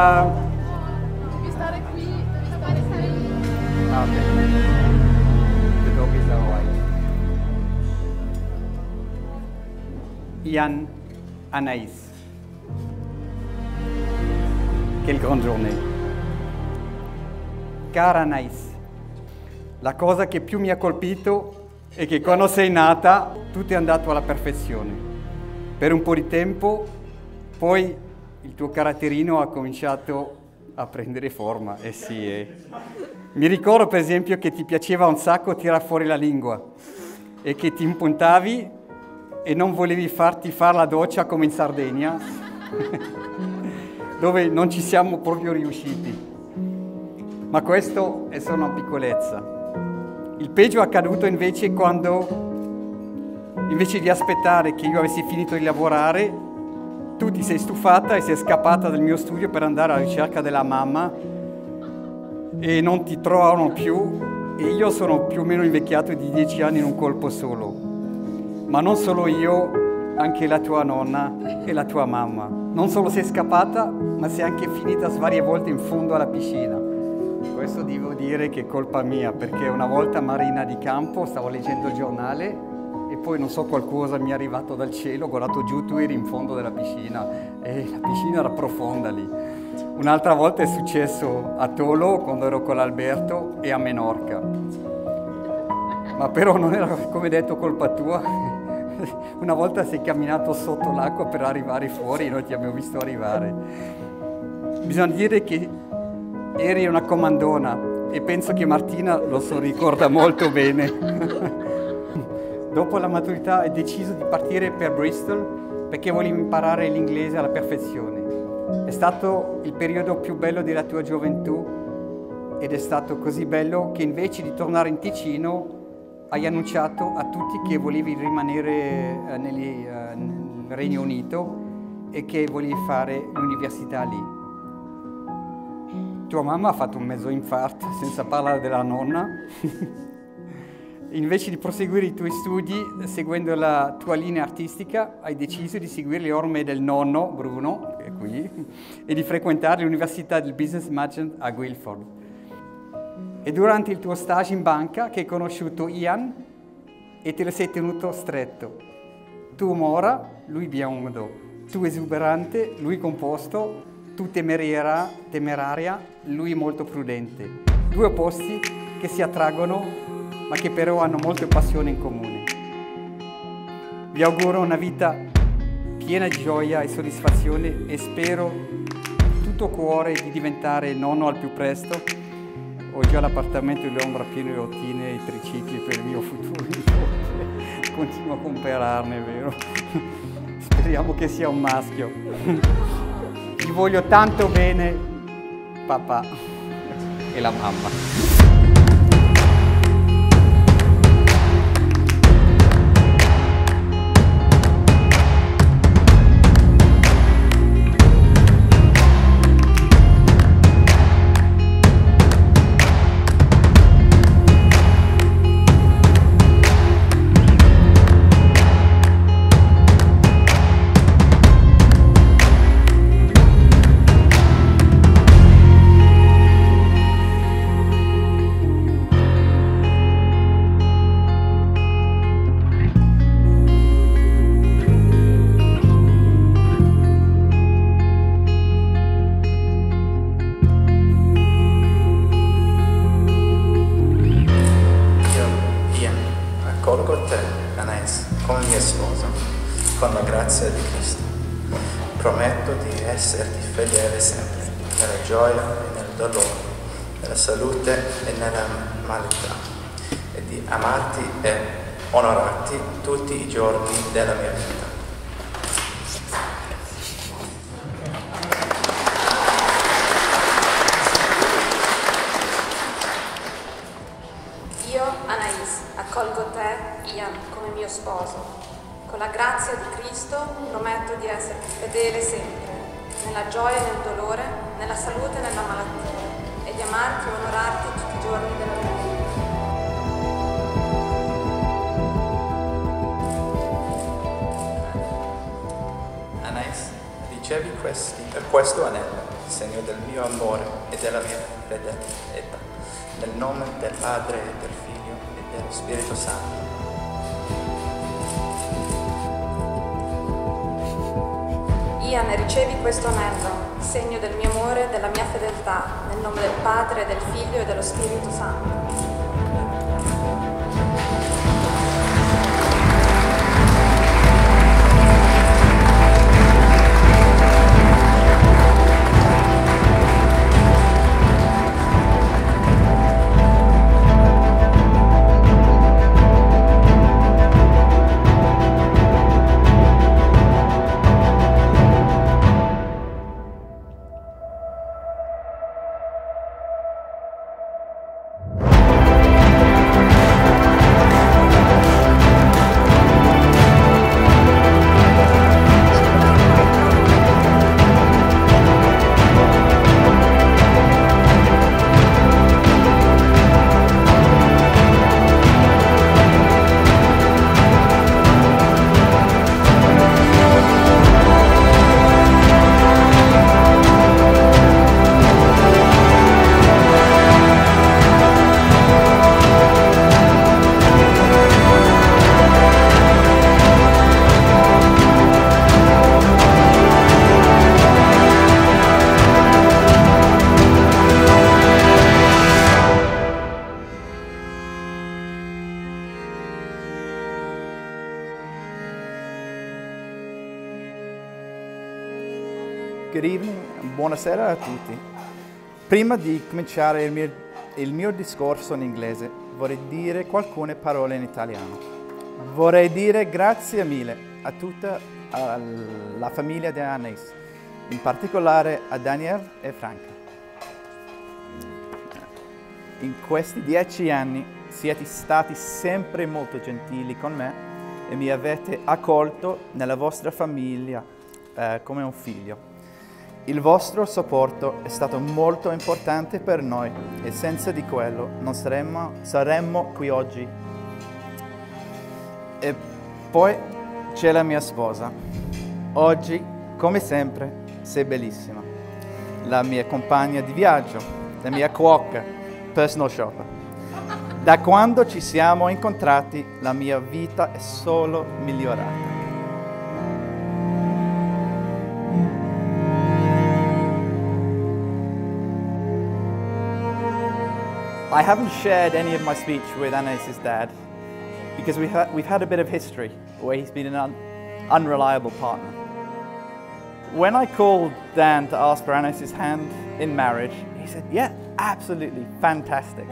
Devi stare qui, devi stare lì. Ah, ok. The dog is alright. Ian, Anaïs. Quelle grande journée. Cara Anaïs, la cosa che più mi ha colpito è che quando sei nata tutto è andato alla perfezione. Per un po' di tempo, poi il tuo caratterino ha cominciato a prendere forma. Sì. Mi ricordo per esempio che ti piaceva un sacco tirare fuori la lingua e che ti impuntavi e non volevi farti fare la doccia come in Sardegna, dove non ci siamo proprio riusciti. Ma questo è solo una piccolezza. Il peggio è accaduto invece quando, invece di aspettare che io avessi finito di lavorare, tu ti sei stufata e sei scappata dal mio studio per andare alla ricerca della mamma e non ti trovano più e io sono più o meno invecchiato di 10 anni in un colpo solo. Ma non solo io, anche la tua nonna e la tua mamma. Non solo sei scappata, ma sei anche finita varie volte in fondo alla piscina. Questo devo dire che è colpa mia, perché una volta Marina di campo, stavo leggendo il giornale e poi non so, qualcosa mi è arrivato dal cielo, ho guardato giù, tu eri in fondo della piscina e la piscina era profonda lì. Un'altra volta è successo a Tolo, quando ero con Alberto, e a Menorca. Ma però non era, come detto, colpa tua. Una volta sei camminato sotto l'acqua per arrivare fuori e noi ti abbiamo visto arrivare. Bisogna dire che eri una comandona e penso che Martina lo so, ricorda molto bene. Dopo la maturità hai deciso di partire per Bristol perché volevi imparare l'inglese alla perfezione. È stato il periodo più bello della tua gioventù ed è stato così bello che invece di tornare in Ticino hai annunciato a tutti che volevi rimanere nel Regno Unito e che volevi fare l'università lì. Tua mamma ha fatto un mezzo infarto, senza parlare della nonna. Invece di proseguire i tuoi studi, seguendo la tua linea artistica, hai deciso di seguire le orme del nonno, Bruno, che è qui, e di frequentare l'Università del Business Management a Guildford. E durante il tuo stage in banca che hai conosciuto Ian e te lo sei tenuto stretto. Tu mora, lui biondo. Tu esuberante, lui composto. Tu temeraria, lui molto prudente. Due opposti che si attraggono, ma che però hanno molte passioni in comune. Vi auguro una vita piena di gioia e soddisfazione e spero di tutto cuore di diventare nonno al più presto. Ho già l'appartamento di Londra pieno di rottine e tricicli per il mio futuro nipote. Continuo a comprarne, vero? Speriamo che sia un maschio. Ti voglio tanto bene, papà e la mamma. Accolgo te, Anaïs, come mia sposa, con la grazia di Cristo. Prometto di esserti fedele sempre, nella gioia e nel dolore, nella salute e nella malattia, e di amarti e onorarti tutti i giorni della mia vita. Io, Anaïs, accolgo te, Ian, come mio sposo. Con la grazia di Cristo prometto di esserti fedele sempre, nella gioia e nel dolore, nella salute e nella malattia, e di amarti e onorarti tutti i giorni della mia vita. Anaïs, ricevi questo anello, segno del mio amore e della mia fedeltà. Nel nome del Padre e del Figlio e dello Spirito Santo. Ian, ricevi questo anello, segno del mio amore e della mia fedeltà, nel nome del Padre, del Figlio e dello Spirito Santo. Good evening, buonasera a tutti. Prima di cominciare il mio discorso in inglese, vorrei dire alcune parole in italiano. Vorrei dire grazie mille a tutta la famiglia di Anais, in particolare a Daniel e Franca. In questi 10 anni siete stati sempre molto gentili con me e mi avete accolto nella vostra famiglia come un figlio. Il vostro supporto è stato molto importante per noi e senza di quello non saremmo qui oggi. E poi c'è la mia sposa. Oggi, come sempre, sei bellissima. La mia compagna di viaggio, la mia cuoca, personal shopper. Da quando ci siamo incontrati, la mia vita è solo migliorata. I haven't shared any of my speech with Anais' dad because we've had a bit of history where he's been an unreliable partner. When I called Dan to ask for Anais' hand in marriage, he said, yeah, absolutely, fantastic.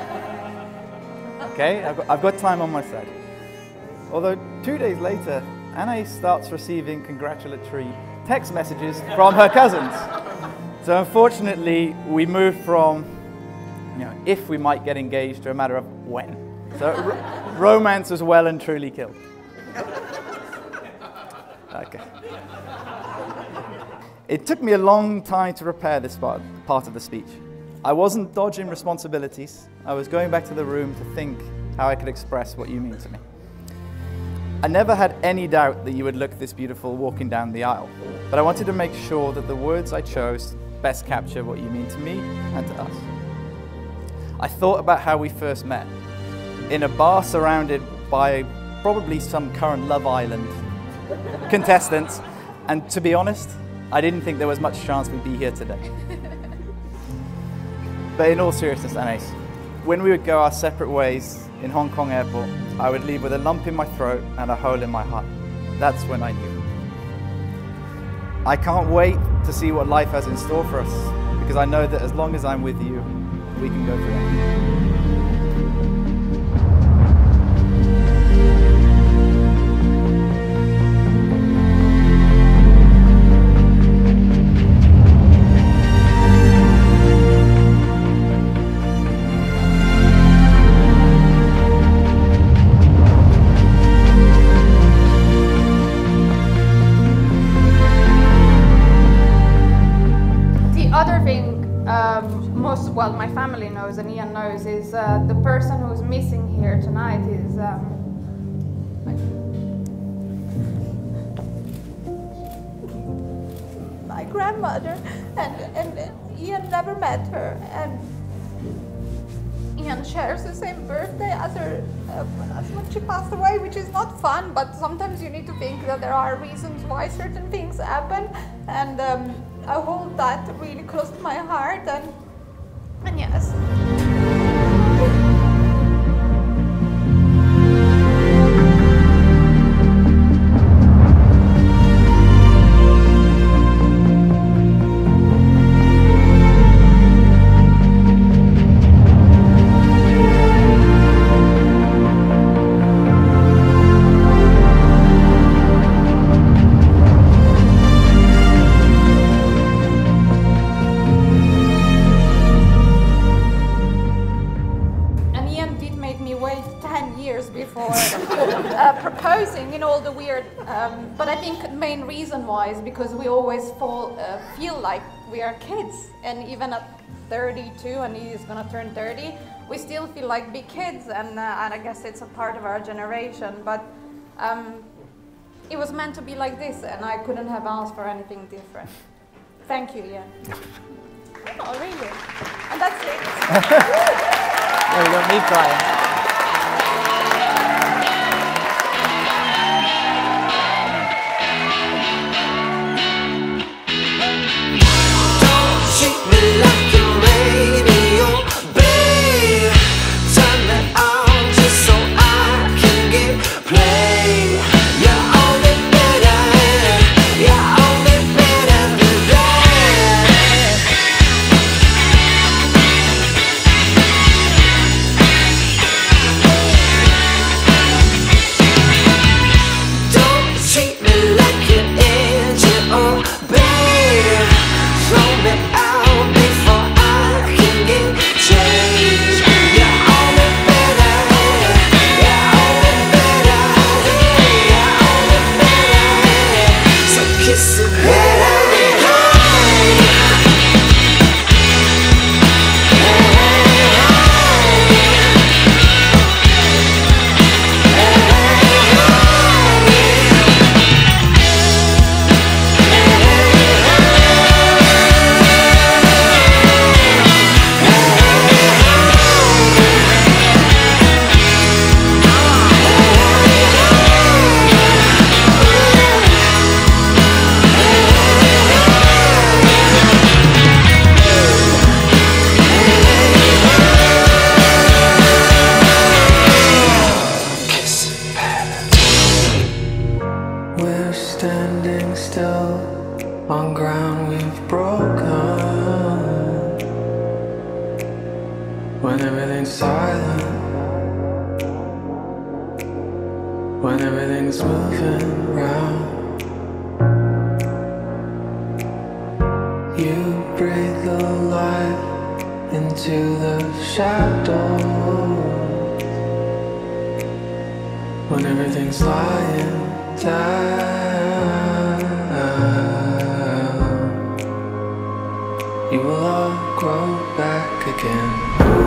Okay, I've got time on my side. Although 2 days later, Anais starts receiving congratulatory text messages from her cousins. So unfortunately, we moved from if we might get engaged to a matter of when. So romance was well and truly killed. Okay. It took me a long time to prepare this part of the speech. I wasn't dodging responsibilities. I was going back to the room to think how I could express what you mean to me. I never had any doubt that you would look this beautiful walking down the aisle, but I wanted to make sure that the words I chose best capture what you mean to me and to us. I thought about how we first met, in a bar surrounded by probably some current Love Island contestants, and to be honest, I didn't think there was much chance we'd be here today. But in all seriousness, Anais, when we would go our separate ways in Hong Kong airport, I would leave with a lump in my throat and a hole in my heart. That's when I knew. I can't wait to see what life has in store for us, because I know that as long as I'm with you, we can go through anything. Well, my family knows and Ian knows is the person who's missing here tonight is my grandmother, and Ian never met her, and Ian shares the same birthday as her as when she passed away, which is not fun, but sometimes you need to think that there are reasons why certain things happen, and I hold that really close to my heart, and yes. Proposing in all the weird, but I think the main reason why is because we always feel like we are kids, and even at 32, and he's gonna turn 30, we still feel like big kids, and I guess it's a part of our generation, but it was meant to be like this, and I couldn't have asked for anything different. Thank you, Ian. Oh, really? And that's it. Yeah, we don't need crying. on ground we've broken. When everything's silent, when everything's moving round, you breathe the light into the shadows. When everything's lying down, you will all grow back again.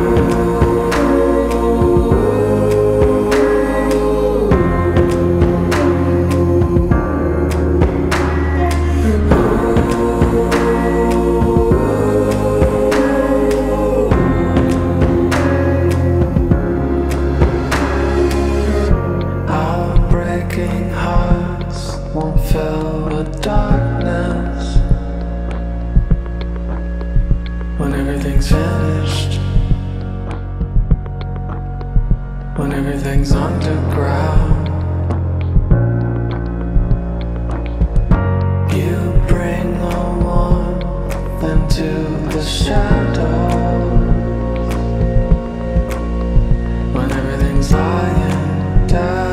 Won't fill with darkness when everything's finished, when everything's underground. You bring the warmth into the shadows when everything's lying down.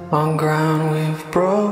on ground we've broken.